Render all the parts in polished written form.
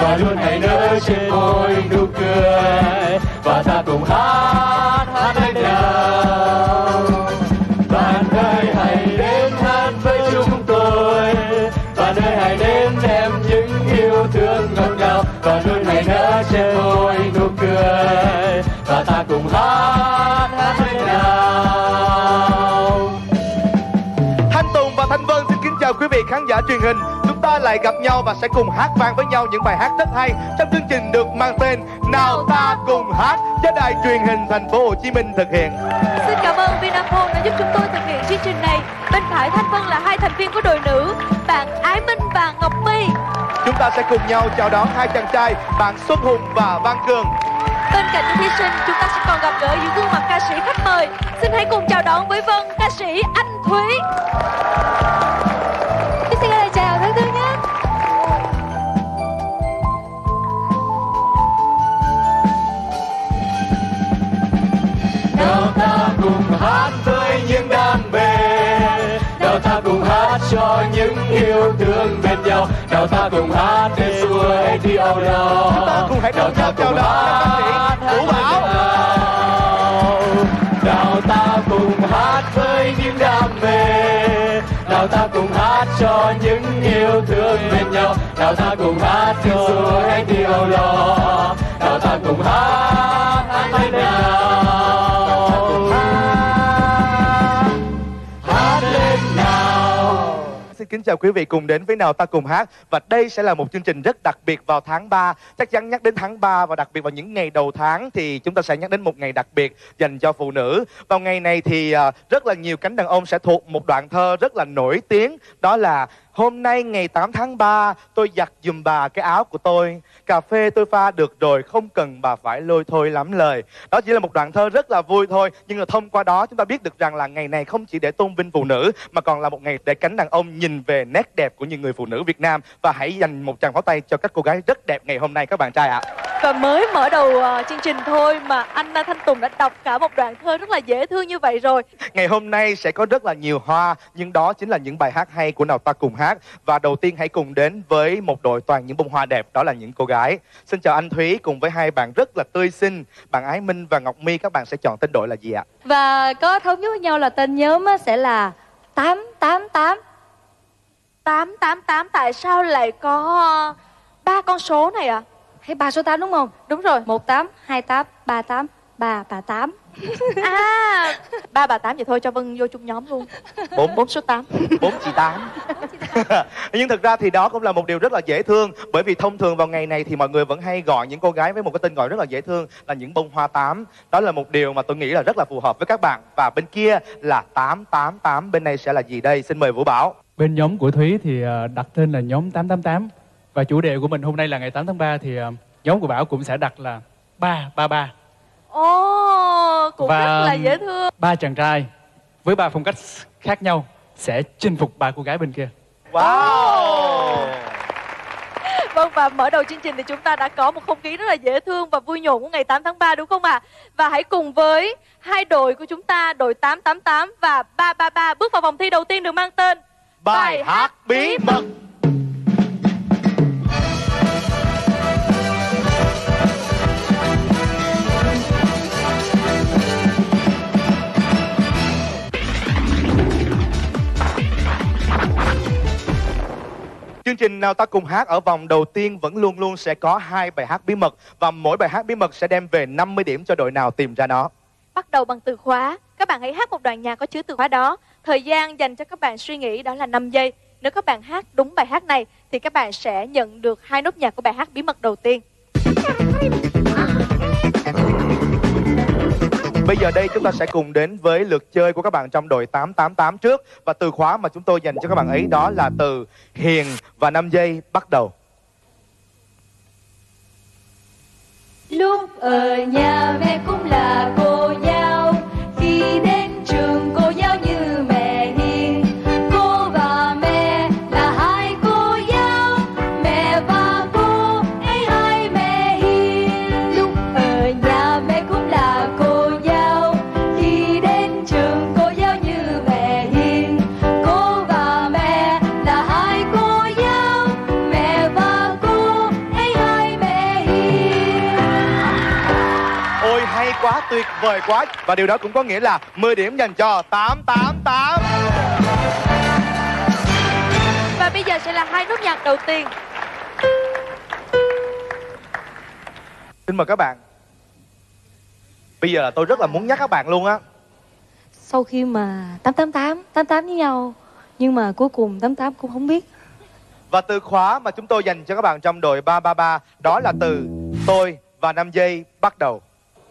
và luôn hãy nở trên môi nụ cười, và ta cùng hát lên nào. Bạn ơi hãy đến hát với chúng tôi, bạn ơi hãy đến đem những yêu thương ngọt ngào, và luôn hãy nở trên môi nụ cười, và ta cùng hát lên nào. Thanh Tùng và Thanh Vân xin kính chào quý vị khán giả truyền hình. Chúng ta lại gặp nhau và sẽ cùng hát vang với nhau những bài hát rất hay trong chương trình được mang tên Nào Ta Cùng Hát do đài truyền hình Thành phố Hồ Chí Minh thực hiện. Xin cảm ơn Vinaphone đã giúp chúng tôi thực hiện chương trình này. Bên phải Thanh Vân là hai thành viên của đội nữ, bạn Ái Minh và Ngọc My. Chúng ta sẽ cùng nhau chào đón hai chàng trai, bạn Xuân Hùng và Văn Cường. Bên cạnh những thí sinh, chúng ta sẽ còn gặp gỡ những gương mặt ca sĩ khách mời. Xin hãy cùng chào đón với Vân, ca sĩ Anh Thúy. Xin lời chào thân thương nhé. Nào ta cùng hát với những đam mê, nào ta cùng hát cho những yêu thương bên nhau, nào ta cùng hát để xua hết đi âu lo. Chúng ta cùng hãy nào ta cùng hát Vũ Bảo. Nào ta cùng hát với những đam mê, nào ta cùng hát cho những yêu thương bên nhau, nào ta cùng hát để xua hết đi âu lo, nào ta cùng hát lên nào. Xin kính chào quý vị cùng đến với Nào Ta Cùng Hát. Và đây sẽ là một chương trình rất đặc biệt vào tháng 3. Chắc chắn nhắc đến tháng 3 và đặc biệt vào những ngày đầu tháng thì chúng ta sẽ nhắc đến một ngày đặc biệt dành cho phụ nữ. Vào ngày này thì rất là nhiều cánh đàn ông sẽ thuộc một đoạn thơ rất là nổi tiếng. Đó là: hôm nay ngày 8 tháng 3 tôi giặt giùm bà cái áo của tôi, cà phê tôi pha được rồi, không cần bà phải lôi thôi lắm lời. Đó chỉ là một đoạn thơ rất là vui thôi, nhưng mà thông qua đó chúng ta biết được rằng là ngày này không chỉ để tôn vinh phụ nữ mà còn là một ngày để cánh đàn ông nhìn về nét đẹp của những người phụ nữ Việt Nam. Và hãy dành một tràng pháo tay cho các cô gái rất đẹp ngày hôm nay các bạn trai ạ. Và mới mở đầu chương trình thôi mà anh Thanh Tùng đã đọc cả một đoạn thơ rất là dễ thương như vậy rồi. Ngày hôm nay sẽ có rất là nhiều hoa, nhưng đó chính là những bài hát hay của Nào Ta Cùng Hát. Và đầu tiên hãy cùng đến với một đội toàn những bông hoa đẹp, đó là những cô gái. Xin chào anh Thúy cùng với hai bạn rất là tươi xinh, bạn Ái Minh và Ngọc My. Các bạn sẽ chọn tên đội là gì ạ? Và có thống nhất với nhau là tên nhóm sẽ là 888. 888, tại sao lại có 3 con số này ạ? Hay 3 số 8 đúng không? Đúng rồi. 18, 28, 38, 3 bà 8. À, 3 bà 8 vậy thôi cho Vân vô chung nhóm luôn. 4 số 8. 4 chị 8. Nhưng thực ra thì đó cũng là một điều rất là dễ thương. Bởi vì thông thường vào ngày này thì mọi người vẫn hay gọi những cô gái với một cái tên gọi rất là dễ thương là những bông hoa 8. Đó là một điều mà tôi nghĩ là rất là phù hợp với các bạn. Và bên kia là 888. Bên này sẽ là gì đây? Xin mời Vũ Bảo. Bên nhóm của Thúy thì đặt tên là nhóm 888. Và chủ đề của mình hôm nay là ngày 8 tháng 3 thì nhóm của Bảo cũng sẽ đặt là 333. Ồ, cũng và rất là dễ thương. 3 chàng trai với 3 phong cách khác nhau sẽ chinh phục 3 cô gái bên kia. Wow. Vâng, và mở đầu chương trình thì chúng ta đã có một không khí rất là dễ thương và vui nhộn của ngày 8 tháng 3 đúng không ạ? Và hãy cùng với hai đội của chúng ta, đội 888 và 333 bước vào vòng thi đầu tiên được mang tên Bài hát bí mật. Chương trình Nào Ta Cùng Hát ở vòng đầu tiên vẫn luôn luôn sẽ có 2 bài hát bí mật. Và mỗi bài hát bí mật sẽ đem về 50 điểm cho đội nào tìm ra nó. Bắt đầu bằng từ khóa. Các bạn hãy hát một đoạn nhạc có chứa từ khóa đó. Thời gian dành cho các bạn suy nghĩ đó là 5 giây. Nếu các bạn hát đúng bài hát này thì các bạn sẽ nhận được 2 nốt nhạc của bài hát bí mật đầu tiên. Bây giờ đây chúng ta sẽ cùng đến với lượt chơi của các bạn trong đội 888 trước. Và từ khóa mà chúng tôi dành cho các bạn ấy đó là từ Hiền. Và 5 giây bắt đầu. Lúc ở nhà mẹ cũng là cô giáo, khi đến trường cô giáo như mẹ hiền. Cô và mẹ là hai cô giáo, mẹ và cô ấy hai mẹ hiền. Lúc ở nhà mẹ cũng là cô giáo, khi đến trường cô giáo như mẹ hiền. Cô và mẹ là hai cô giáo, mẹ và cô ấy hai hay quá, tuyệt vời quá. Và điều đó cũng có nghĩa là 10 điểm dành cho 888. Và bây giờ sẽ là hai nốt nhạc đầu tiên. Xin mời các bạn. Bây giờ là tôi rất là muốn nhắc các bạn luôn á. Sau khi mà 88 với nhau, nhưng mà cuối cùng 88 cũng không biết. Và từ khóa mà chúng tôi dành cho các bạn trong đội 333 đó là từ tôi và 5 giây bắt đầu.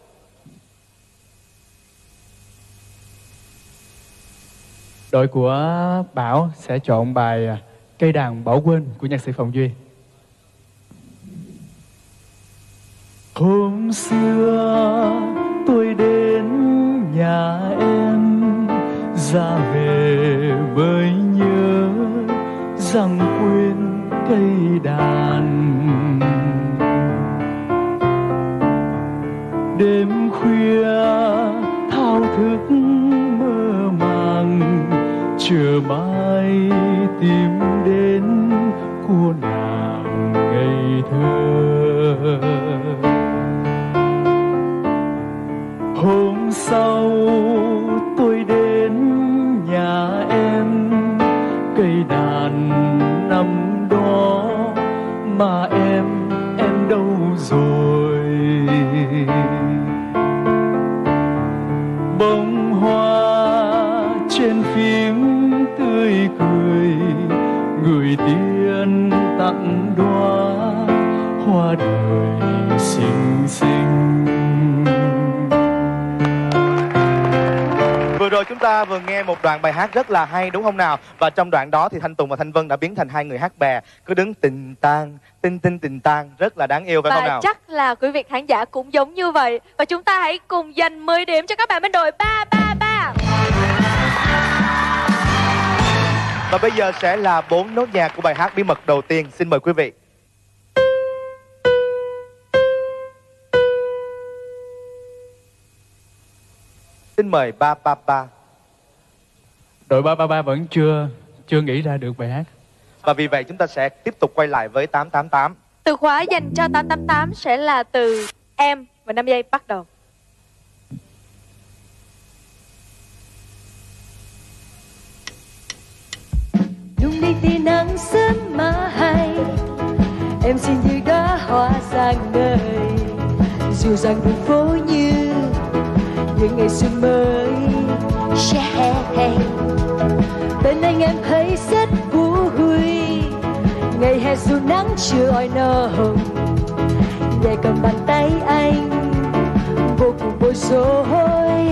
Đội của Bảo sẽ chọn bài Cây đàn bỏ quên của nhạc sĩ Phạm Duy. Hôm xưa tôi đến nhà em, ra về mới nhớ rằng quên cây đàn. Đêm khuya thao thức mơ màng, chờ mãi tìm đến cô nàng ngây thơ. Hôm sau tôi đến nhà em, cây đàn nằm đó mà em đâu rồi. Bông hoa trên phím tươi cười, người tiên tặng đóa hoa đời xinh xinh. Vừa rồi chúng ta vừa nghe một đoạn bài hát rất là hay đúng không nào? Và trong đoạn đó thì Thanh Tùng và Thanh Vân đã biến thành hai người hát bè, cứ đứng tình tang, rất là đáng yêu phải không nào? Và chắc là quý vị khán giả cũng giống như vậy. Và chúng ta hãy cùng dành 10 điểm cho các bạn bên đội 333. Và bây giờ sẽ là 4 nốt nhạc của bài hát bí mật đầu tiên. Xin mời quý vị. Xin mời 333. Đội 333 vẫn chưa nghĩ ra được bài hát. Và vì vậy chúng ta sẽ tiếp tục quay lại với 888. Từ khóa dành cho 888 sẽ là từ em và 5 giây bắt đầu. Lúc đi tia nắng sớm má hay, em xin như đóa hoa sang đời. Dù rằng đường phố như những ngày xuân mới, bên anh em thấy rất vui. Ngày hè dù nắng chưa oi nồng, nhẹ cầm bàn tay anh vô cùng bối rối.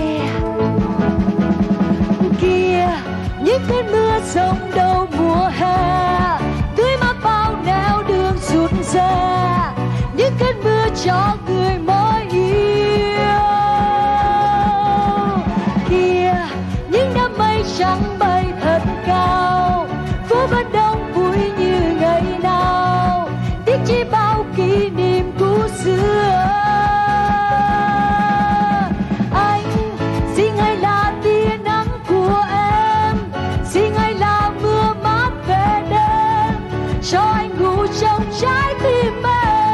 Kia những cơn mưa rông đầu mùa hè, tưới mát bao nẻo đường rút ra. Những cơn mưa cho người mới yêu. Kia những đám mây trắng bay thật cao, phố vẫn đông vui như ngày nào. Tiếc chi bao kỷ niệm cũ xưa. Anh xin hãy là tia nắng của em, xin hãy là mưa mát về đêm, cho anh ngủ trong trái tim em.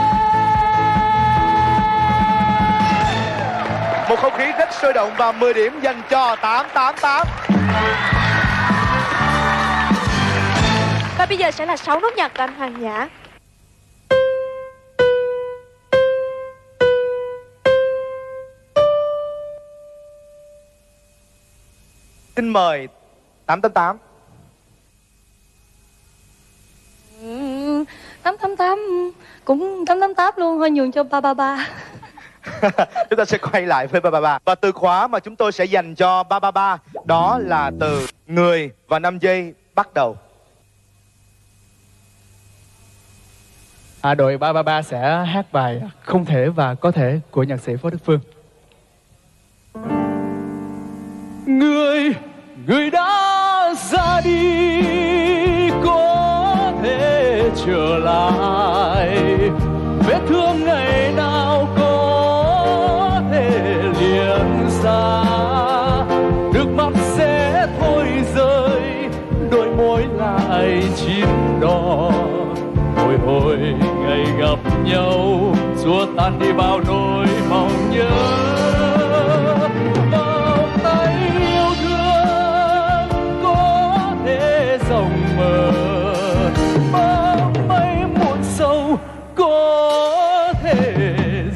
Một không khí rất sôi động và 10 điểm dành cho 888. Và bây giờ sẽ là 6 nốt nhạc của anh Hoàng Nhã. Xin mời 888. 888 cũng 888 luôn, hơi nhường cho 333. Chúng ta sẽ quay lại với 333. Và từ khóa mà chúng tôi sẽ dành cho 333 đó là từ người và 5 giây bắt đầu. Đội 333 sẽ hát bài Không thể và có thể của nhạc sĩ Phó Đức Phương. Người đã ra đi có thể trở lại, vết thương ngày nào có thể liền xa, nước mắt sẽ thôi rơi, đôi môi lại chín đỏ. Hồi hồi ngày gặp nhau xua tan đi bao nỗi mong nhớ.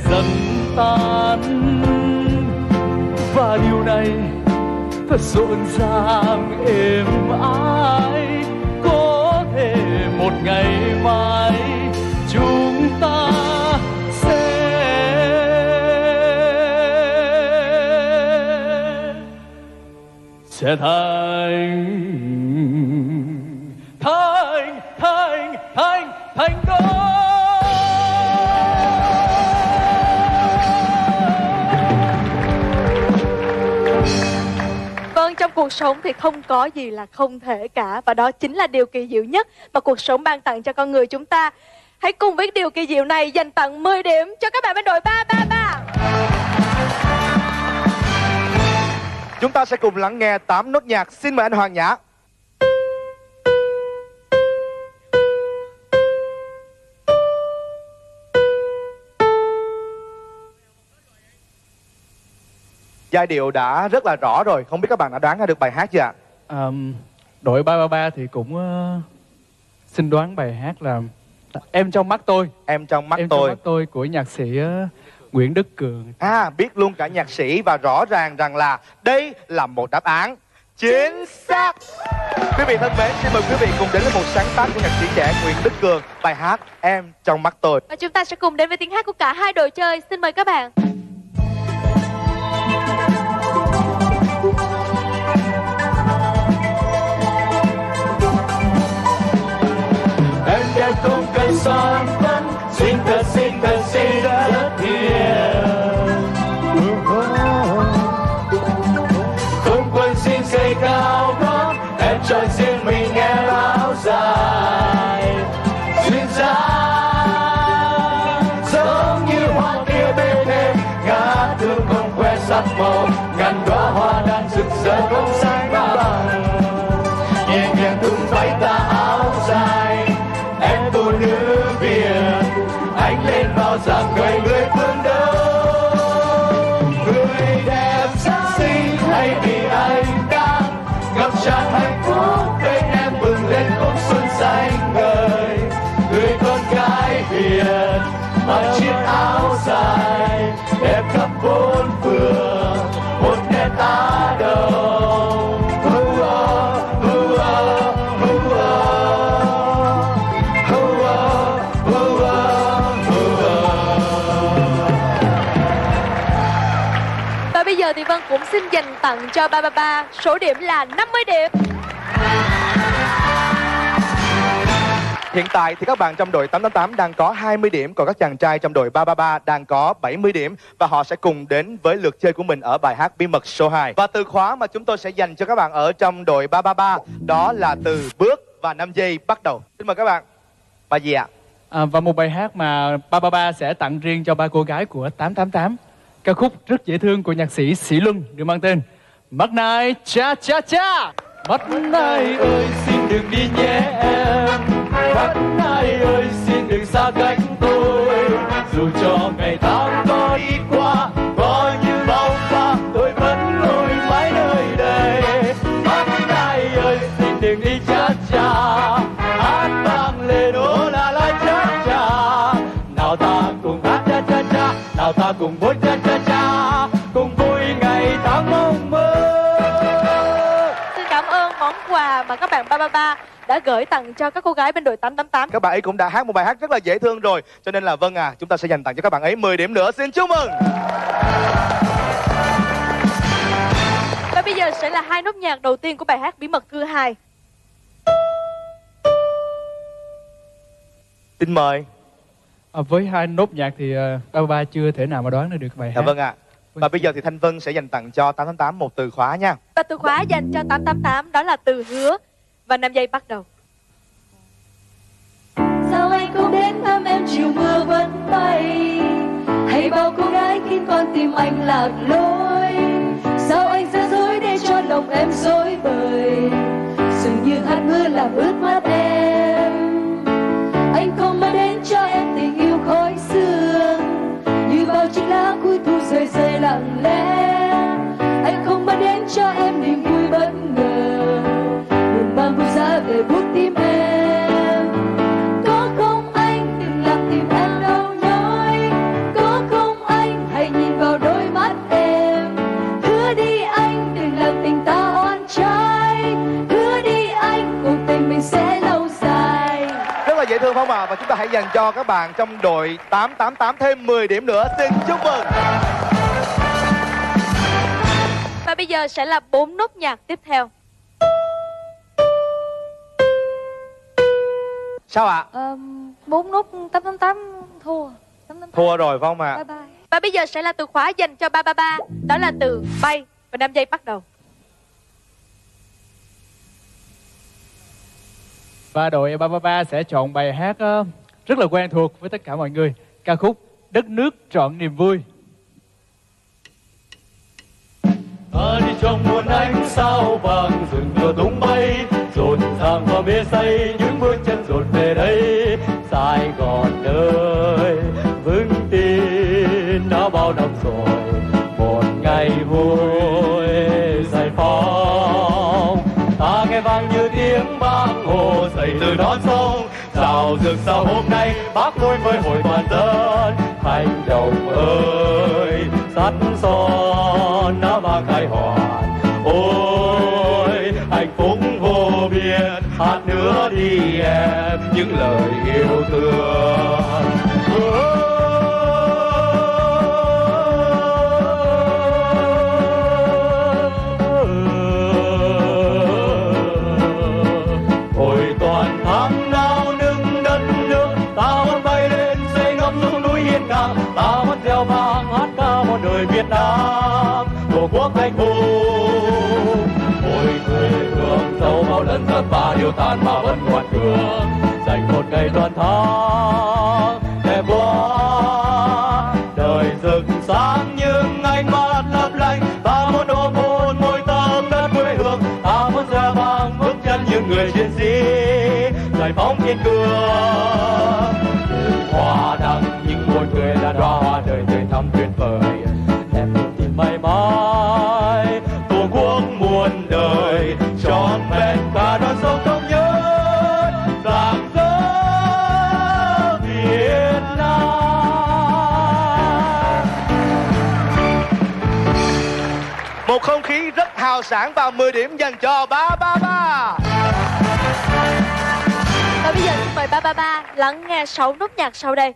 dần tan, và điều này thật rộn ràng êm ái. Có thể một ngày mai chúng ta sẽ thành đôi. Vâng, trong cuộc sống thì không có gì là không thể cả. Và đó chính là điều kỳ diệu nhất mà cuộc sống ban tặng cho con người chúng ta. Hãy cùng với điều kỳ diệu này dành tặng 10 điểm cho các bạn bên đội 333. Chúng ta sẽ cùng lắng nghe 8 nốt nhạc. Xin mời anh Hoàng Nhã. Giai điệu đã rất là rõ rồi. Không biết các bạn đã đoán ra được bài hát chưa ạ? Đội 333 thì cũng xin đoán bài hát là Em trong mắt tôi. Em trong mắt Em tôi. trong mắt tôi của nhạc sĩ Nguyễn Đức Cường. Biết luôn cả nhạc sĩ và rõ ràng rằng là đây là một đáp án chính xác. Quý vị thân mến, xin mời quý vị cùng đến với một sáng tác của nhạc sĩ trẻ Nguyễn Đức Cường, bài hát Em trong mắt tôi. Và chúng ta sẽ cùng đến với tiếng hát của cả hai đội chơi. Xin mời các bạn. Em đẹp không cần son phấn, xinh thật rất hiền. Không quên xin giày cao gót, em chọn riêng mình nghe áo dài. Duyên dáng giống như hoa kia bên em, ngát hương không que sắc màu, ngàn đóa hoa đang rực rỡ không sáng bằng. Nhẹ nhàng tung váy ta áo dài, em phụ nữ Việt, ánh lên vào dáng người phương Đông. Người đẹp xinh hay vì anh đang ngập tràn hạnh phúc, bên em bừng lên cốc xuân xanh ngời. Người con gái Việt mặc chiếc áo dài, đẹp khắp bốn phương, một nét Á Đông. Bây giờ thì Vân cũng xin dành tặng cho 333 số điểm là 50 điểm. Hiện tại thì các bạn trong đội 888 đang có 20 điểm, còn các chàng trai trong đội 333 đang có 70 điểm. Và họ sẽ cùng đến với lượt chơi của mình ở bài hát Bí mật số 2. Và từ khóa mà chúng tôi sẽ dành cho các bạn ở trong đội 333 đó là từ bước và 5 giây bắt đầu. Xin mời các bạn. Bài gì ạ? Và một bài hát mà 333 sẽ tặng riêng cho ba cô gái của 888. Ca khúc rất dễ thương của nhạc sĩ Sĩ Luân được mang tên Mắt Nai Cha Cha Cha. Mắt Nai ơi xin đừng đi nhé em, Mắt Nai ơi xin đừng xa cách tôi. Dù cho ngày tháng có đi qua, có như bao pha, tôi vẫn ngồi mãi nơi đây. Mắt Nai ơi xin đừng đi cha cha, hát vang lên ô la la cha cha. Nào ta cùng hát cha cha cha, nào ta cùng vui cha cha cha, cùng vui ngày tháng mong mơ. Xin cảm ơn món quà mà các bạn 333 đã gửi tặng cho các cô gái bên đội 888. Các bạn ấy cũng đã hát một bài hát rất là dễ thương rồi, cho nên là Vân chúng ta sẽ dành tặng cho các bạn ấy 10 điểm nữa. Xin chúc mừng. Và bây giờ sẽ là hai nốt nhạc đầu tiên của bài hát Bí mật thứ 2. Xin mời. Với hai nốt nhạc thì 333 chưa thể nào mà đoán được bài hát. Vâng ạ. Và bây giờ thì Thanh Vân sẽ dành tặng cho 888 một từ khóa nha. Và từ khóa dành cho 888 đó là từ hứa. Và 5 giây bắt đầu. Sao anh không đến thăm em chiều mưa vẫn bay, hay bao cô gái khiến con tim anh lạc lối. Sao anh ra dối để cho lòng em rối bời, dường như hạt mưa làm ướt mắt em. Anh không mang đến cho em tình yêu khói sương, như bao chiếc lá cuối thu rơi rơi lặng lẽ. Anh không mang đến cho em niềm vui bất ngờ, buồn mang vui giá về buốt tim em. Có không anh đừng làm tim em đau nhói, có không thương Phong ạ. Và chúng ta hãy dành cho các bạn trong đội 888 thêm 10 điểm nữa. Xin chúc mừng. Và bây giờ sẽ là 4 nốt nhạc tiếp theo. Sao ạ? 4 nốt 888 thua. 888. Thua rồi Phong ạ. Bye bye. Và bây giờ sẽ là từ khóa dành cho 333. Đó là từ bay. Và 5 giây bắt đầu. Và đội 333 sẽ chọn bài hát rất là quen thuộc với tất cả mọi người. Ca khúc Đất nước trọn niềm vui. Ta đi trong muôn ánh sao vàng, rừng lửa tung bay, rộn ràng và mê say, những bước chân rộn về đây. Sài Gòn ơi, vững tin đã bao năm rồi, một ngày vui giải phóng. Ta nghe vang như tiếng Bác Hồ dậy từ non sông, rào rực sao hôm nay Bác nuôi với hội toàn dân. Hành động ơi, sắt son đã mang khai hoàn, ôi hạnh phúc vô biên. Hát nữa đi em những lời yêu thương. Hồi toàn thắng nao nâng đất nước, ta muốn bay lên xây ngắm xuống núi hiên ngang, ta muốn reo vang hát ca một đời Việt Nam, tổ quốc anh hùng. Ôi quê hương dẫu bao lần thất bại điều tan mà vẫn ngoan cường, dành một ngày toàn thắng đẹp quá. Đời rực sáng những ánh mắt lấp lánh, ta muốn ôm hôn môi tấm đất quê hương, ta muốn reo vang bước chân những người chiến sĩ giải phóng thiên cương. Hoa đăng những môi cười là đóa hoa đời tươi thắm tuyệt vời, em luôn tìm mãi mãi tổ quốc muôn đời trọn vẹn cả non sông thống nhất rạng rỡ Việt Nam. Một không khí rất hào sảng và 10 điểm dành cho 333. Và bây giờ xin mời 333 lắng nghe 6 nốt nhạc sau đây.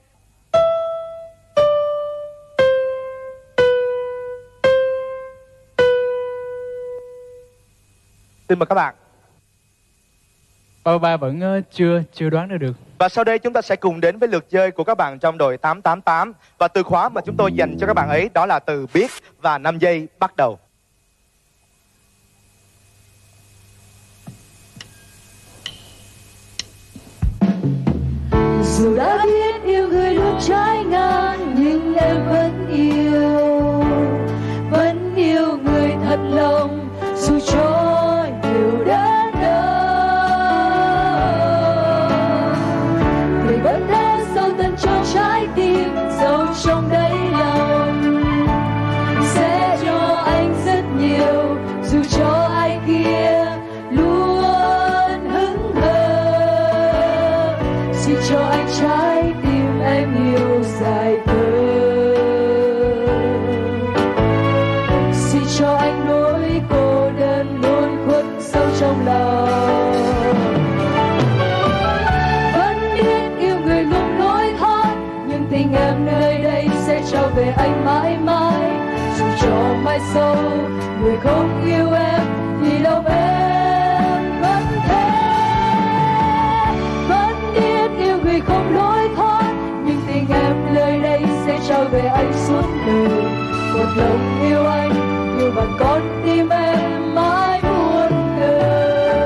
Xin mời các bạn. 333 vẫn chưa đoán ra được. Và sau đây chúng ta sẽ cùng đến với lượt chơi của các bạn trong đội 888. Và từ khóa mà chúng tôi dành cho các bạn ấy đó là từ biết và 5 giây bắt đầu. Dù đã biết yêu người luôn trái ngang, nhưng em vẫn yêu người thật lòng, dù cho nhiều đến đâu. Người vẫn đã sâu tận trong trái tim, sâu trong đáy lòng, sẽ cho anh rất nhiều, dù cho ai kia luôn hững hờ. Xin cho anh trái tim em yêu dài thơ, xin cho anh nỗi cô đơn luôn khuất sâu trong lòng. Vẫn biết yêu người luôn lối thoát, nhưng tình em nơi đây sẽ trao về anh mãi mãi. Dù cho mai sau người không yêu em thì lòng em vẫn thế. Vẫn biết yêu người không lối thoát, nhưng tình em nơi đây sẽ trao về anh suốt đời. Một lòng yêu anh, yêu bằng con tim em mãi muôn đời.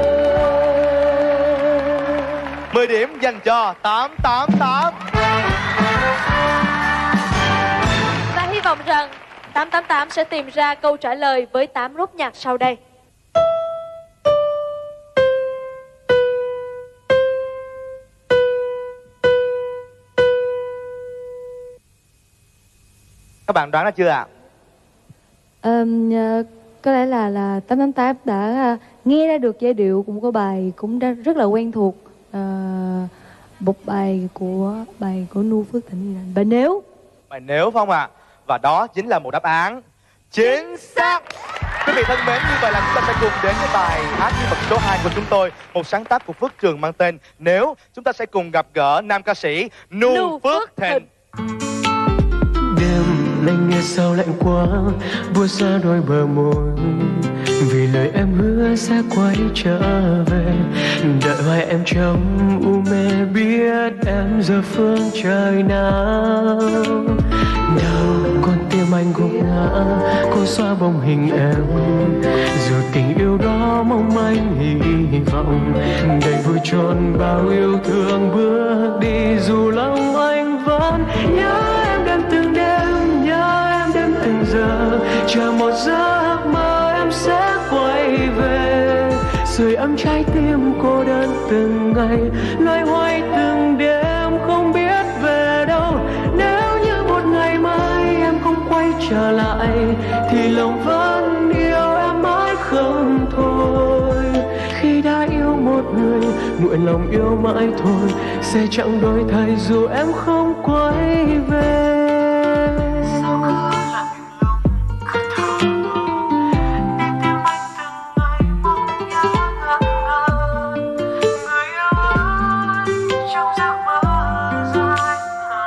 10 điểm dành cho 888. Và hy vọng rằng 888 sẽ tìm ra câu trả lời với 8 nốt nhạc sau đây. Các bạn đoán ra chưa ạ? Có lẽ là 888 đã nghe ra được giai điệu của một cái bài cũng đã rất là quen thuộc, một bài của Nu Phước Thịnh, bài Nếu. Bài Nếu Phong ạ. Và đó chính là một đáp án chính xác. Quý vị thân mến, như vậy là chúng ta sẽ cùng đến với bài hát nhân vật số 2 của chúng tôi, một sáng tác của Phước Trường mang tên Nếu. Chúng ta sẽ cùng gặp gỡ nam ca sĩ Nu Phước Thịnh. Đêm nay nghe sao lạnh quá, buốt ra đôi bờ môi, vì lời em hứa sẽ quay trở về. Đợi hoài em trong u mê, biết em giờ phương trời nào. Nào con tim anh gục ngã, cô xóa bóng hình em, dù tình yêu đó mong manh hy vọng. Đầy vui tròn bao yêu thương bước đi, dù lòng anh vẫn nhớ em đêm từng đêm, nhớ em đêm từng giờ. Chờ một giấc mơ em sẽ quay về, sưởi ấm trái tim cô đơn từng ngày, loay hoay từng đêm không biết về đâu. Nếu như một ngày mai em không quay trở lại, thì lòng vẫn yêu em mãi không thôi. Khi đã yêu một người, nguyện lòng yêu mãi thôi, sẽ chẳng đổi thay dù em không quay về. Sao cứ lạnh lùng cứ thầm tôi, nghe tim anh từng ngày mong nhớ người yêu ơi trong giấc mơ dài.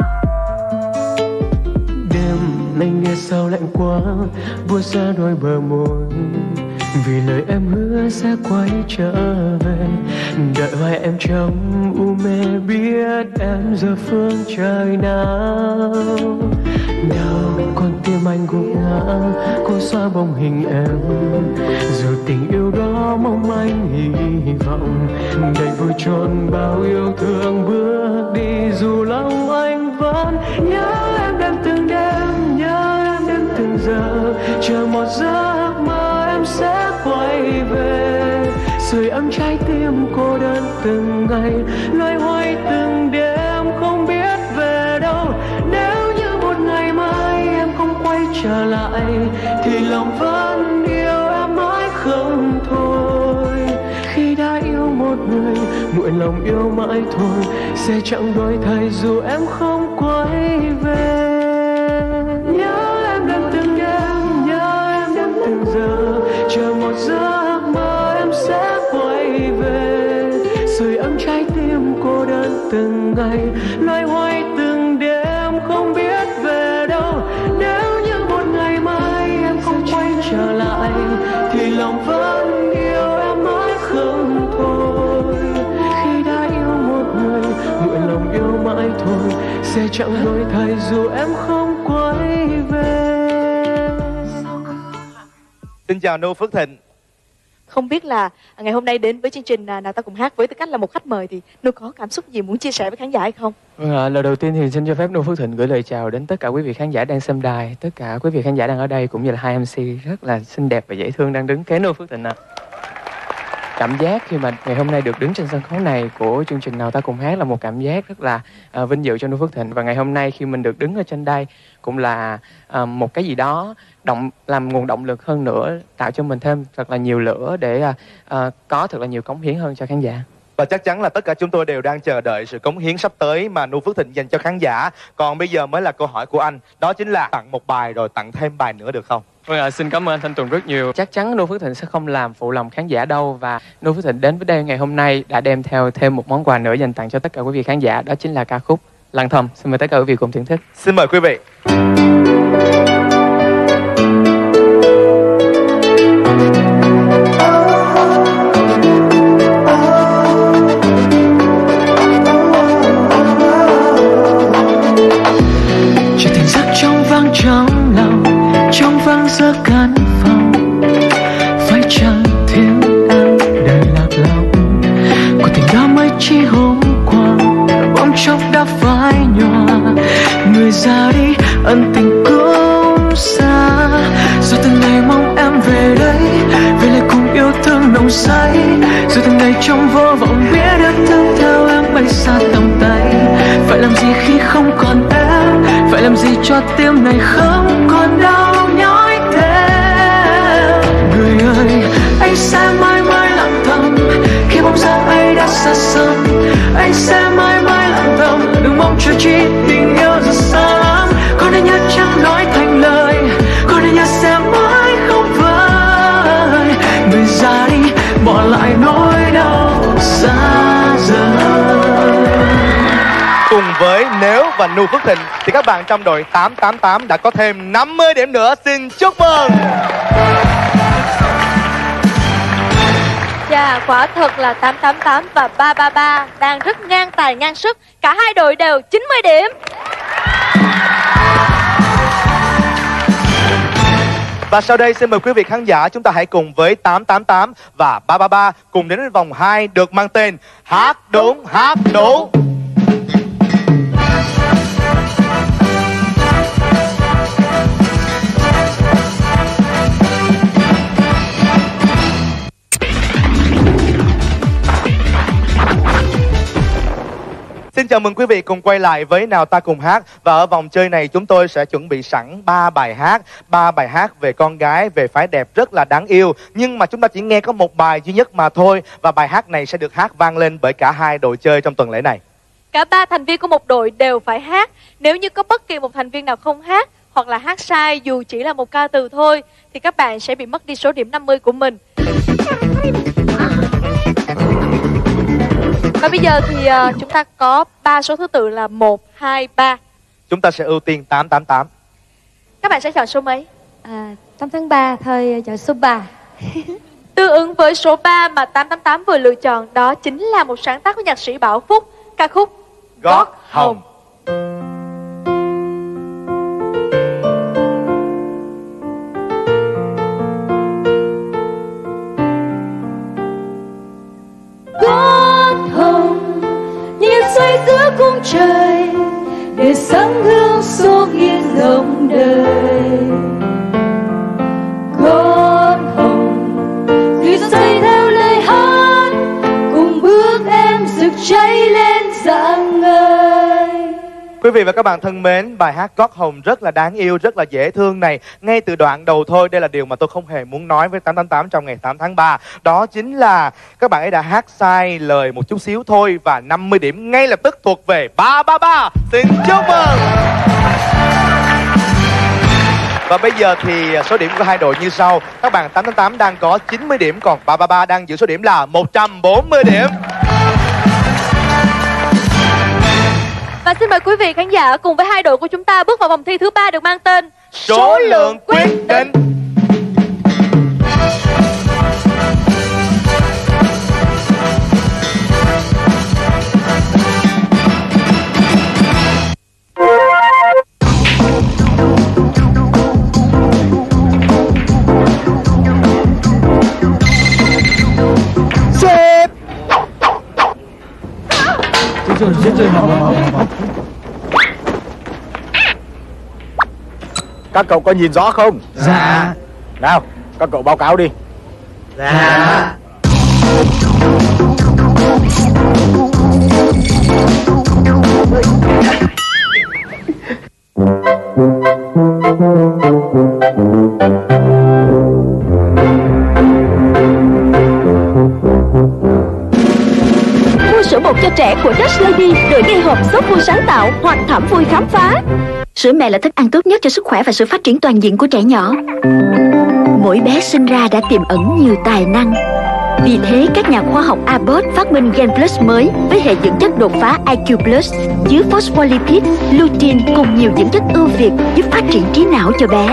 Đêm nay nghe sao lạnh quá, buốt ra đôi bờ môi, vì lời em hứa sẽ quay trở về. Đợi hoài em trong u mê, biết em giờ phương trời nào. Nào con tim anh gục ngã, cô xóa bóng hình em, dù tình yêu đó mong manh hy vọng. Đầy vui tròn bao yêu thương bước đi, dù lòng anh vẫn nhớ em đêm từng đêm, nhớ em đêm từng giờ. Chờ một giấc mơ em sẽ quay về, sưởi ấm trái tim cô đơn từng ngày, loay hoay từng đêm không biết về đâu. Nếu như một ngày mai em không quay trở lại, thì lòng vẫn yêu em mãi không thôi. Khi đã yêu một người, nguyện lòng yêu mãi thôi, sẽ chẳng đổi thay dù em không quay về. Nhớ em đêm từng đêm, nhớ em đêm từng giờ. Chờ một giấc mơ em sẽ quay về, sưởi ấm trái tim cô đơn từng ngày, loay hoay từng đêm không biết về đâu. Nếu như một ngày mai em không quay trở lại, thì lòng vẫn yêu em mãi không thôi. Khi đã yêu một người, nguyện lòng yêu mãi thôi, sẽ chẳng đổi thay dù em không quay về. Xin chào Nu Phước Thịnh. Không biết là ngày hôm nay đến với chương trình Nào Ta Cùng Hát với tư cách là một khách mời thì Nu có cảm xúc gì muốn chia sẻ với khán giả hay không? Lời đầu tiên thì xin cho phép Nu Phước Thịnh gửi lời chào đến tất cả quý vị khán giả đang xem đài, tất cả quý vị khán giả đang ở đây, cũng như là hai MC rất là xinh đẹp và dễ thương đang đứng kế Nu Phước Thịnh ạ. Cảm giác khi mà ngày hôm nay được đứng trên sân khấu này của chương trình Nào Ta Cùng Hát là một cảm giác rất là vinh dự cho Nu Phước Thịnh. Và ngày hôm nay khi mình được đứng ở trên đây cũng là một cái gì đó làm nguồn động lực hơn nữa, tạo cho mình thêm thật là nhiều lửa để có thật là nhiều cống hiến hơn cho khán giả. Và chắc chắn là tất cả chúng tôi đều đang chờ đợi sự cống hiến sắp tới mà Nu Phước Thịnh dành cho khán giả. Còn bây giờ mới là câu hỏi của anh, đó chính là tặng một bài rồi tặng thêm bài nữa được không? Vâng, xin cảm ơn anh Thanh Tùng rất nhiều. Chắc chắn Nu Phước Thịnh sẽ không làm phụ lòng khán giả đâu. Và Nu Phước Thịnh đến với đây ngày hôm nay đã đem theo thêm một món quà nữa dành tặng cho tất cả quý vị khán giả, đó chính là ca khúc Lặng Thầm. Xin mời tất cả quý vị cùng thưởng thức. Xin mời quý vị. Trong lòng, trong vắng giữa căn phòng, phải chăng thiếu em đời lạc lòng của tình đó mới chỉ hôm qua, bỗng chốc đã phai nhòa. Người ra đi ân tình cũng xa, rồi từng ngày mong em về đây, về lại cùng yêu thương nồng say. Rồi từng ngày trong vô vọng biết được thương theo em bay xa tầm tay. Phải làm gì khi không còn em, phải làm gì cho tim này không còn đau nhói thêm. Người ơi, anh sẽ mãi mãi lặng thầm khi bóng dáng ấy đã xa xăm. Anh sẽ mãi mãi lặng thầm, đừng mong chờ chi tình yêu giờ xa lắm. Có nên nhớ chẳng nói thành lời, có nên nhớ sẽ mãi không vơi. và Nu Phước Thịnh thì các bạn trong đội 888 đã có thêm 50 điểm nữa. Xin chúc mừng. Dạ, quả thật là 888 và 333 đang rất ngang tài ngang sức. Cả hai đội đều 90 điểm. Và sau đây xin mời quý vị khán giả chúng ta hãy cùng với 888 và 333 cùng đến với vòng 2 được mang tên Hát Đúng Hát Đủ. Xin chào mừng quý vị cùng quay lại với Nào Ta Cùng Hát. Và ở vòng chơi này chúng tôi sẽ chuẩn bị sẵn 3 bài hát về con gái, về phái đẹp rất là đáng yêu. Nhưng mà chúng ta chỉ nghe có một bài duy nhất mà thôi. Và bài hát này sẽ được hát vang lên bởi cả hai đội chơi trong tuần lễ này. Cả 3 thành viên của một đội đều phải hát. Nếu như có bất kỳ một thành viên nào không hát hoặc là hát sai dù chỉ là một ca từ thôi thì các bạn sẽ bị mất đi số điểm 50 của mình. Và bây giờ thì chúng ta có 3 số thứ tự là 1, 2, 3. Chúng ta sẽ ưu tiên 888. Các bạn sẽ chọn số mấy? 8 tháng 3 thôi, chọn số 3. Tương ứng với số 3 mà 888 vừa lựa chọn, đó chính là một sáng tác của nhạc sĩ Bảo Phúc, ca khúc Gót Hồng. Xoay giữa cung trời để sáng hương số nghiêng rộng đời. Gót hồng cứ xoay theo lời hát, cùng bước em rực cháy lên rạng ngời. Quý vị và các bạn thân mến, bài hát Gót Hồng rất là đáng yêu, rất là dễ thương này. Ngay từ đoạn đầu thôi, đây là điều mà tôi không hề muốn nói với 888 trong ngày 8 tháng 3. Đó chính là các bạn ấy đã hát sai lời một chút xíu thôi và 50 điểm ngay lập tức thuộc về 333. Xin chúc mừng. Và bây giờ thì số điểm của hai đội như sau. Các bạn 888 đang có 90 điểm, còn 333 đang giữ số điểm là 140 điểm. Và xin mời quý vị khán giả cùng với hai đội của chúng ta bước vào vòng thi thứ 3 được mang tên Số lượng quyết định. Xếp. Các cậu có nhìn rõ không? Dạ. Nào, các cậu báo cáo đi. Dạ. Mua sữa bột cho trẻ của Dutch Lady, đổi ngay hộp sốt vui sáng tạo hoặc thảm vui khám phá. Sữa mẹ là thức ăn tốt nhất cho sức khỏe và sự phát triển toàn diện của trẻ nhỏ. Mỗi bé sinh ra đã tiềm ẩn nhiều tài năng. Vì thế, các nhà khoa học Abbott phát minh Gen Plus mới với hệ dưỡng chất đột phá IQ Plus, chứa phospholipid, lutein cùng nhiều dưỡng chất ưu việt giúp phát triển trí não cho bé.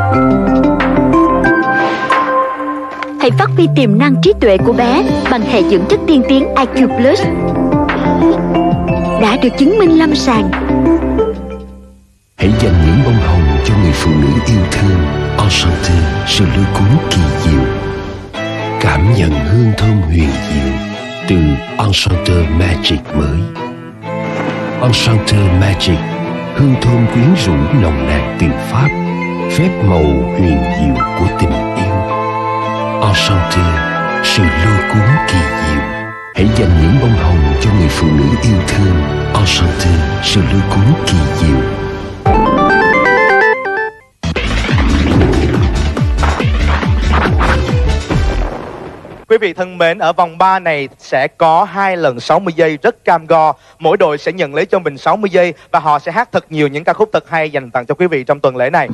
Hãy phát huy tiềm năng trí tuệ của bé bằng hệ dưỡng chất tiên tiến IQ Plus đã được chứng minh lâm sàng. Hãy dành những bông hồng cho người phụ nữ yêu thương. Enchanté, sự lôi cuốn kỳ diệu. Cảm nhận hương thơm huyền diệu từ Enchanté Magic mới. Enchanté Magic, hương thơm quyến rũ nồng nàn từ Pháp, phép màu huyền diệu của tình yêu. Enchanté, sự lôi cuốn kỳ diệu. Hãy dành những bông hồng cho người phụ nữ yêu thương. Enchanté, sự lôi cuốn kỳ diệu. Quý vị thân mến, ở vòng 3 này sẽ có 2 lần 60 giây rất cam go. Mỗi đội sẽ nhận lấy cho mình 60 giây và họ sẽ hát thật nhiều những ca khúc thật hay dành tặng cho quý vị trong tuần lễ này.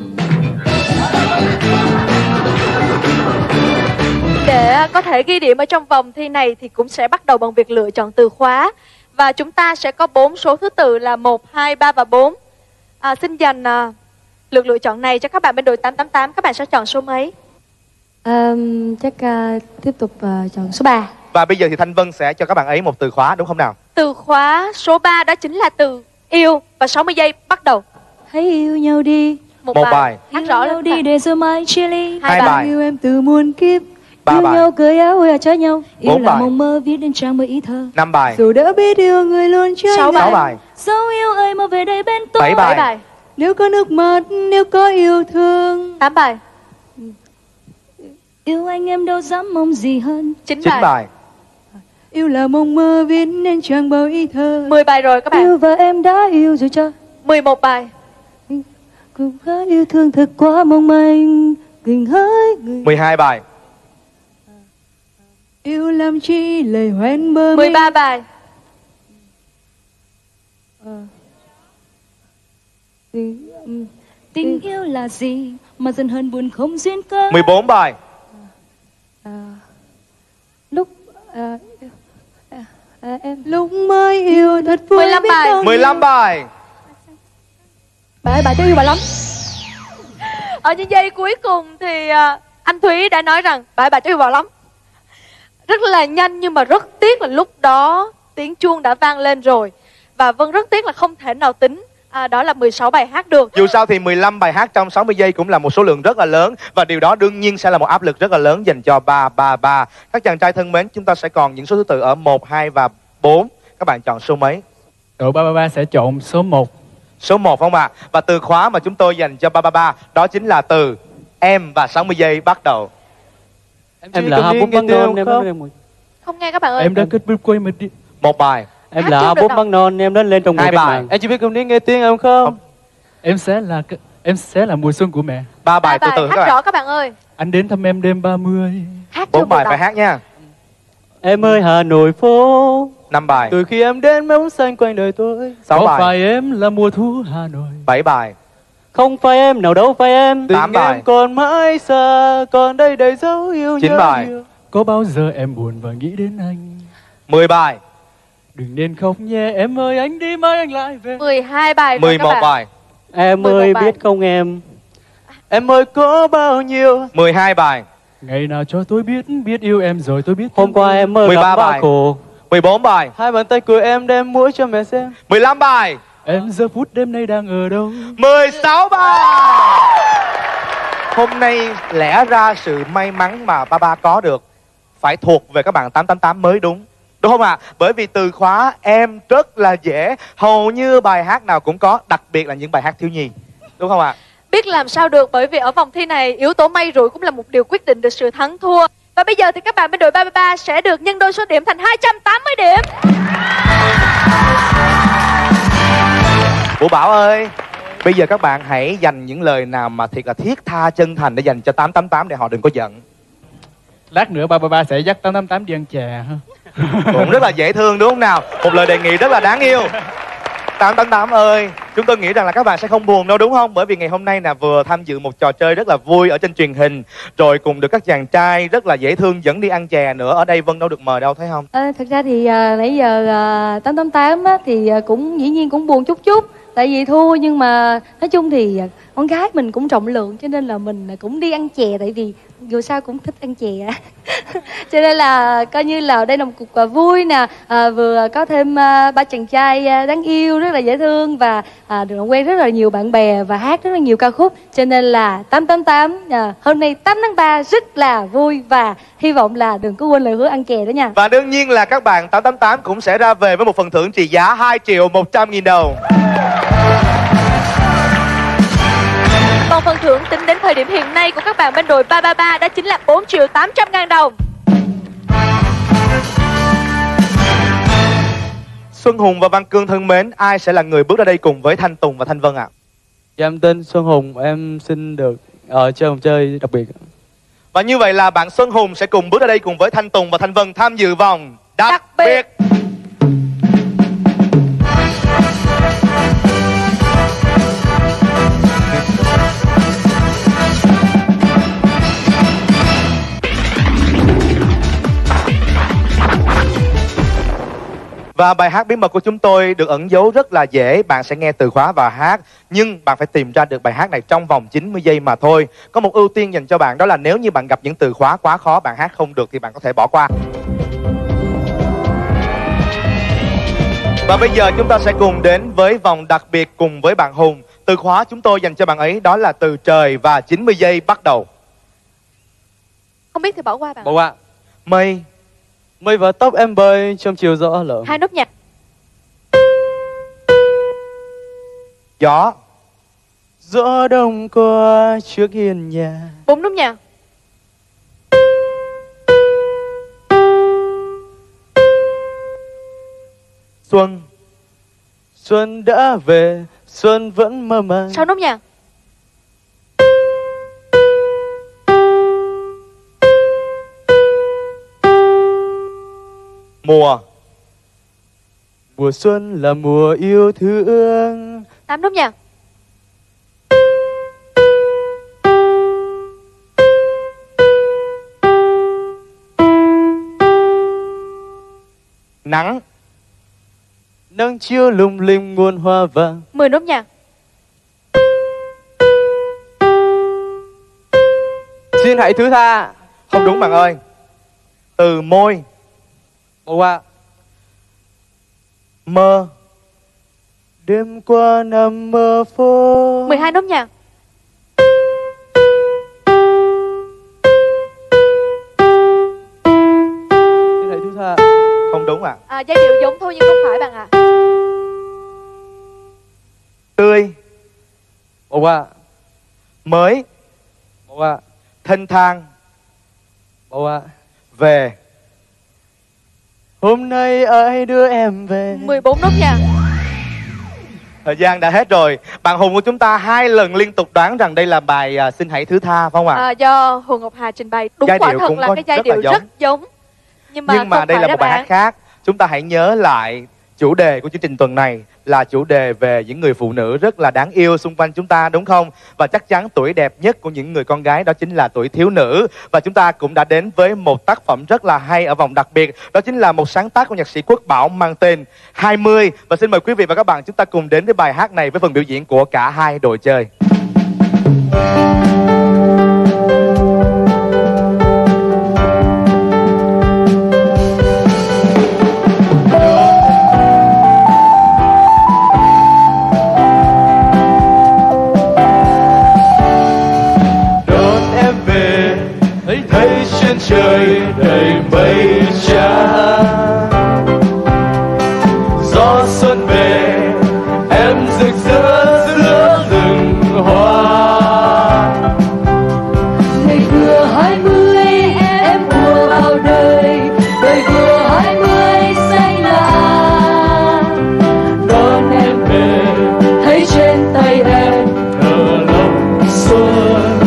Để có thể ghi điểm ở trong vòng thi này thì cũng sẽ bắt đầu bằng việc lựa chọn từ khóa. Và chúng ta sẽ có 4 số thứ tự là 1, 2, 3 và 4. Xin dành lượt lựa chọn này cho các bạn bên đội 888. Các bạn sẽ chọn số mấy? Chắc tiếp tục chọn số 3. Và bây giờ thì Thanh Vân sẽ cho các bạn ấy một từ khóa đúng không nào? Từ khóa số 3 đó chính là từ yêu. Và 60 giây bắt đầu. Hãy yêu nhau đi. Một bài. Hát rõ Yêu nhau lên. đi để rồi mai chia ly. 2 bài. Yêu em từ muôn kiếp. 3 Yêu bài. nhau cười áo ơi cho nhau. Yêu 4 là bài. mộng mơ viết đến trang mới ý thơ. 5 bài. Dù đã biết yêu người luôn chơi 6 6 bài. bài. Dấu yêu ơi mau về đây bên tôi. 7 bài. 7 bài. Nếu có nước mắt, nếu có yêu thương. 8 bài. Yêu anh em đâu dám mong gì hơn. 9 9 bài. bài. Yêu là mộng mơ viết nên trang bao ý thơ. 10 bài rồi các bạn. Yêu và em đã yêu rồi cho. 11 bài. Cùng với yêu thương thật quá mong manh. Gừng hỡi người. 12 bài. Yêu làm chi lời hoen bơ 13 bài. Tình yêu là gì mà dần hơn buồn không duyên cớ. 14 bài. Lúc em lúc mới yêu thật vui 15 biết bài. đâu 15 bài. Bà yêu bà lắm. Ở những giây cuối cùng thì anh Thúy đã nói rằng bà yêu vào lắm. Rất là nhanh nhưng mà rất tiếc là lúc đó tiếng chuông đã vang lên rồi. Và Vân rất tiếc là không thể nào tính đó là 16 bài hát được. Dù sao thì 15 bài hát trong 60 giây cũng là một số lượng rất là lớn. Và điều đó đương nhiên sẽ là một áp lực rất là lớn dành cho 333. Các chàng trai thân mến, chúng ta sẽ còn những số thứ tự ở 1, 2 và 4. Các bạn chọn số mấy? Đội 333 sẽ chọn số 1. Số 1 không ạ? Và từ khóa mà chúng tôi dành cho 333 đó chính là từ em và 60 giây bắt đầu. Em là bún băng non em đến Không nghe các bạn ơi. Em đã kết biết quay mình đi. Một bài. em Hát là trước được bún đâu. băng non em đến lên trong 2 bài. Em chỉ biết công tiếng nghe tiếng em không? Em sẽ là mùa xuân của mẹ. 3 bài từ từ các hát bạn. rõ các bạn ơi. Anh đến thăm em đêm 30. Hát chưa 4 bài được phải đâu. hát nha. Em ơi Hà Nội phố, 5 bài. từ khi em đến mấy bóng xanh quanh đời tôi. 6 Có bài. phải em là mùa thu Hà Nội? 7 bài. Không phải em nào đâu phải em. 8 bài. Em còn mãi xa, còn đây đầy dấu yêu 9 nhớ bài. nhiều. Có bao giờ em buồn và nghĩ đến anh? 10 bài. Đừng nên khóc nhé em ơi, anh đi mai anh lại về. 12 bài rồi các 11 bạn. bài. Em 11 ơi bài. biết không em ơi có bao nhiêu. 12 bài. Ngày nào cho tôi biết yêu em rồi tôi biết. Hôm qua em mơ 13 gặp bài. ba khổ. 14 bài. Hai bàn tay của em đem muối cho mẹ xem. 15 bài. Em giờ phút đêm nay đang ở đâu? 16 bài. Hôm nay lẽ ra sự may mắn mà Ba có được phải thuộc về các bạn 888 mới đúng. Đúng không ạ? Bởi vì từ khóa em rất là dễ. Hầu như bài hát nào cũng có. Đặc biệt là những bài hát thiếu nhi. Đúng không ạ? Biết làm sao được, bởi vì ở vòng thi này yếu tố may rủi cũng là một điều quyết định được sự thắng thua. Và bây giờ thì các bạn bên đội 333 sẽ được nhân đôi số điểm thành 280 điểm. Vũ Bảo ơi, bây giờ các bạn hãy dành những lời nào mà thiệt là thiết tha chân thành để dành cho 888 để họ đừng có giận. Lát nữa 333 sẽ dắt 888 đi ăn chè ha. Cũng rất là dễ thương đúng không nào? Một lời đề nghị rất là đáng yêu. 888 ơi, chúng tôi nghĩ rằng là các bạn sẽ không buồn đâu đúng không? Bởi vì ngày hôm nay là vừa tham dự một trò chơi rất là vui ở trên truyền hình, rồi cùng được các chàng trai rất là dễ thương dẫn đi ăn chè nữa. Ở đây Vân đâu được mời đâu, thấy không? Thật ra thì nãy giờ 888 á, thì cũng dĩ nhiên cũng buồn chút chút. Tại vì thua nhưng mà nói chung thì con gái mình cũng trọng lượng cho nên là mình cũng đi ăn chè. Tại vì dù sao cũng thích ăn chè. Cho nên là coi như là đây là một cuộc vui nè, vừa có thêm ba chàng trai đáng yêu rất là dễ thương và được làm quen rất là nhiều bạn bè và hát rất là nhiều ca khúc. Cho nên là 888 hôm nay 8 tháng 3 rất là vui và hy vọng là đừng có quên lời hứa ăn chè đó nha. Và đương nhiên là các bạn 888 cũng sẽ ra về với một phần thưởng trị giá 2.100.000 đồng. Còn phần thưởng tính đến thời điểm hiện nay của các bạn bên đội 333 đó chính là 4.800.000 đồng. Xuân Hùng và Văn Cương thân mến, ai sẽ là người bước ra đây cùng với Thanh Tùng và Thanh Vân ạ? Dạ, em tên Xuân Hùng, em xin được chơi một chơi đặc biệt. Và như vậy là bạn Xuân Hùng sẽ cùng bước ra đây cùng với Thanh Tùng và Thanh Vân tham dự vòng đặc biệt. Và bài hát bí mật của chúng tôi được ẩn dấu rất là dễ. Bạn sẽ nghe từ khóa và hát, nhưng bạn phải tìm ra được bài hát này trong vòng 90 giây mà thôi. Có một ưu tiên dành cho bạn, đó là nếu như bạn gặp những từ khóa quá khó, bạn hát không được thì bạn có thể bỏ qua. Và bây giờ chúng ta sẽ cùng đến với vòng đặc biệt cùng với bạn Hùng. Từ khóa chúng tôi dành cho bạn ấy đó là từ trời và 90 giây bắt đầu. Không biết thì bỏ qua bạn. Bỏ qua. Mây. Mây và tóc em bay trong chiều gió lở. 2 nốt nhạc. Gió. Gió đông qua trước hiên nhà. 4 nốt nhạc. Xuân. Xuân đã về, xuân vẫn mơ màng. 6 nốt nhạc. Mùa. Mùa xuân là mùa yêu thương. 8 nốt nhạc. Nắng. Nắng chiều lung linh muôn hoa vàng. 10 nốt nhạc. Xin hãy thứ tha. Không đúng bạn ơi. Từ môi. Bỏ qua. Mơ. Đêm qua nằm mơ phố. 12 nốt nhạc. Xin hãy thứ tha. Không đúng ạ. Giai điệu giống thôi nhưng không phải bạn ạ. Tươi. Bỏ qua. Mới. Bỏ qua. Thênh thang. Bỏ qua. Về. Hôm nay ai đưa em về. 14 nốt nhạc. Thời gian đã hết rồi. Bạn Hùng của chúng ta 2 lần liên tục đoán rằng đây là bài Xin Hãy Thứ Tha, phải không ạ? Do Hồ Ngọc Hà trình bày. Đúng Giai quả điệu thật cũng là có cái giai rất là điệu rất giống. Nhưng mà đây phải là đáp một bài án. hát khác. Chúng ta hãy nhớ lại chủ đề của chương trình tuần này là chủ đề về những người phụ nữ rất là đáng yêu xung quanh chúng ta, đúng không? Và chắc chắn tuổi đẹp nhất của những người con gái đó chính là tuổi thiếu nữ. Và chúng ta cũng đã đến với một tác phẩm rất là hay ở vòng đặc biệt. Đó chính là một sáng tác của nhạc sĩ Quốc Bảo mang tên 20. Và xin mời quý vị và các bạn chúng ta cùng đến với bài hát này với phần biểu diễn của cả hai đội chơi. Trời đầy mây trắng, gió xuân về em rực rỡ giữa rừng hoa. Ngày vừa 20 em ùa vào đời, đời vừa 20 xanh là Đón em về thấy trên tay em thở lòng xuân.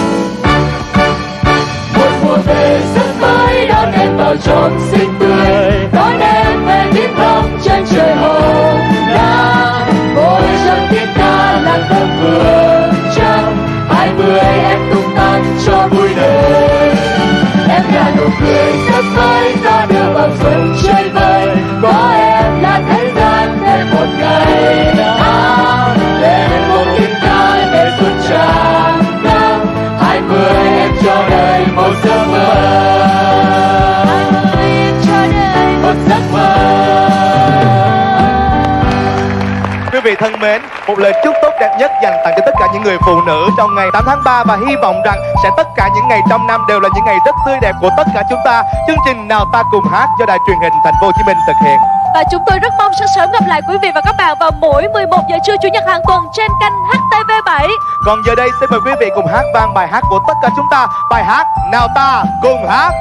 một mùa về đón em vào chốn xinh tươi, đón em về tiếng thông chân trời hồng lam. Ngồi trong tiếng ca là tâm vườn trăng, 20 em tung tăng cho vui đời. Em là nụ cười rất vơi ta đưa vào xuân chơi vơi, có em là thế gian thêm một ngày nắng. Để một tiếng ca để xuân tràn năm, 20 em cho đời một giấc mơ. Quý vị thân mến, một lời chúc tốt đẹp nhất dành tặng cho tất cả những người phụ nữ trong ngày 8 tháng 3 và hy vọng rằng sẽ tất cả những ngày trong năm đều là những ngày rất tươi đẹp của tất cả chúng ta. Chương trình Nào Ta Cùng Hát do Đài Truyền hình Thành phố Hồ Chí Minh thực hiện. Và chúng tôi rất mong sẽ sớm gặp lại quý vị và các bạn vào mỗi 11 giờ trưa Chủ nhật hàng tuần trên kênh HTV7. Còn giờ đây xin mời quý vị cùng hát vang bài hát của tất cả chúng ta, bài hát Nào Ta Cùng Hát.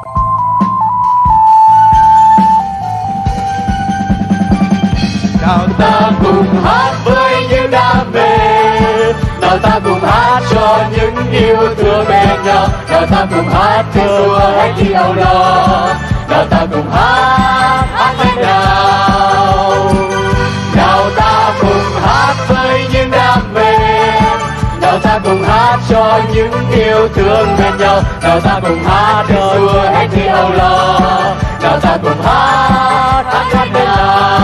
Nào ta cùng hát với những đam mê, nào ta cùng hát cho những yêu thương bên nhau, nào ta cùng hát thi đua hết đi âu lo, nào ta cùng hát hát thế nào. Nào ta cùng hát với những đam mê, nào ta cùng hát cho những yêu thương bên nhau, nào ta cùng hát thi đua hết đi âu lo, nào ta cùng hát hát thế nào.